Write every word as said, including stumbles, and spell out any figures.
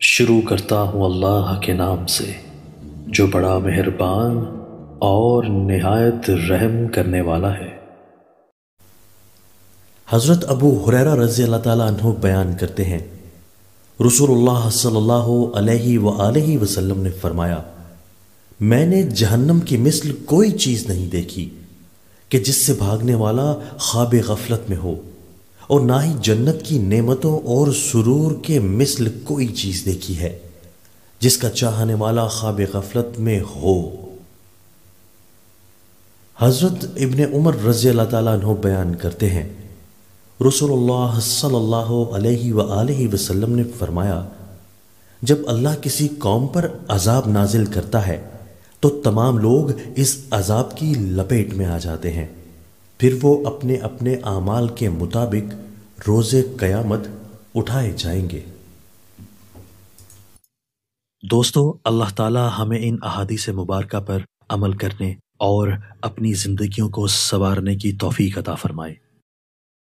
شروع کرتا ہوں اللہ کے نام سے جو بڑا مہربان اور نہایت رحم کرنے والا ہے۔ حضرت ابو ہریرہ رضی اللہ تعالیٰ عنہ بیان کرتے ہیں، رسول اللہ صلی اللہ علیہ وآلہ وسلم نے فرمایا، میں نے جہنم کی مثل کوئی چیز نہیں دیکھی کہ جس سے بھاگنے والا خواب غفلت میں ہو، اور نہ ہی جنت کی نعمتوں اور سرور کے مثل کوئی چیز دیکھی ہے جس کا چاہنے والا خواب غفلت میں ہو۔ حضرت ابن عمر رضی اللہ تعالیٰ عنہ بیان کرتے ہیں، رسول اللہ صلی اللہ علیہ وآلہ وسلم نے فرمایا، جب اللہ کسی قوم پر عذاب نازل کرتا ہے تو تمام لوگ اس عذاب کی لپیٹ میں آ جاتے ہیں، پھر وہ اپنے اپنے اعمال کے مطابق روز قیامت اٹھائے جائیں گے۔ دوستو، اللہ تعالی ہمیں ان احادیث مبارکہ پر عمل کرنے اور اپنی زندگیوں کو سنوارنے کی توفیق عطا فرمائے۔